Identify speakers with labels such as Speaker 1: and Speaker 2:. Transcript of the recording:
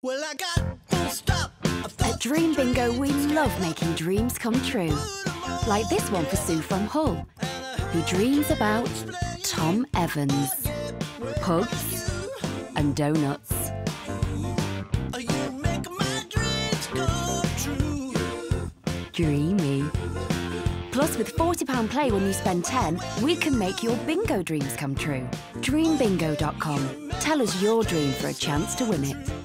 Speaker 1: Well, I got to stop.
Speaker 2: At Dream Bingo, we love making dreams come true. Like this one for Sue from Hull, who dreams about Thom Evans, pugs and doughnuts.
Speaker 1: You make my dreams come true.
Speaker 2: Dreamy. Plus, with £40 play when you spend 10, we can make your bingo dreams come true. DreamBingo.com. Tell us your dream for a chance to win it.